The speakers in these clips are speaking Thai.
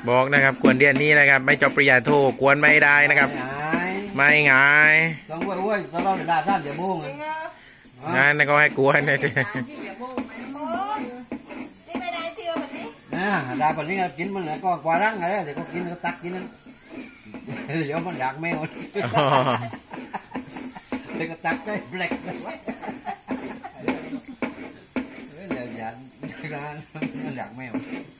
บอกนะครับกวนเดียนนี้นะครับไม่จบปริญญาโทกวนไม่ได้นะครับไม่ไงต้องว้ยตลอดเวลา3 ชั่วโมงงั้นก็ให้กวนเลยทีดาแบบนี้กินมันแล้วก็กวาดังอะไรแต่ก็กินก็ตักกินนั่นเดี๋ยวมันอยากแมวเดี๋ยวก็ตักได้แบล็กเลยเดี๋ยวอยากมันอยากแมว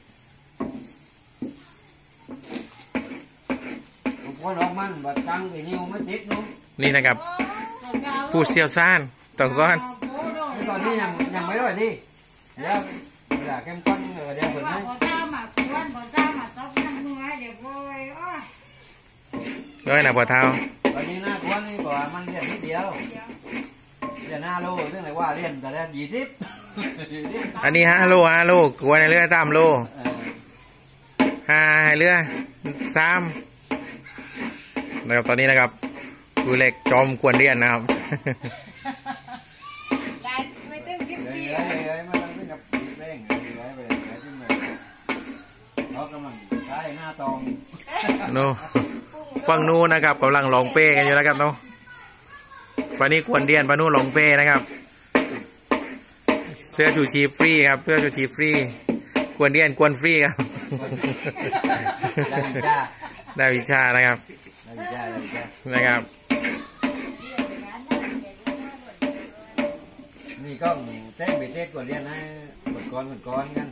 พอดอกมันบัดตังไปนิ้วไม่ติดนู้นนี่นะครับผู้เชี่ยวชาญต้องซ้อนตอนนี้ยังไม่ได้ดิเดี๋ยวอยากเข้มข้นเดี๋ยวคนนี้ด้วยนะพ่อเท้าตอนนี้หน้าควนนี่บอกว่ามันเรียนนิดเดียวเรียน5 โลเรื่องอะไรว่าเรียนแต่ได้20 อันนี้5 โลกวนในเรือ3 โล5ให้เรือ3นะครับตอนนี้นะครับดูเหล็กจอมกวนเรียนนะครับโน่ฟังนู้นะครับกำลังลองเป้กันอยู่แล้วครับเนาะปานี้กวนเดียนปานู้ลองเป้นะครับเสื้อชูชีฟรีครับเสื้อชูชีฟรีกวนเดียนกวนฟรีครับได้วิชานะครับนี่ก็แจ้งไปเทศกวนเดียนให้กดก้อนกัน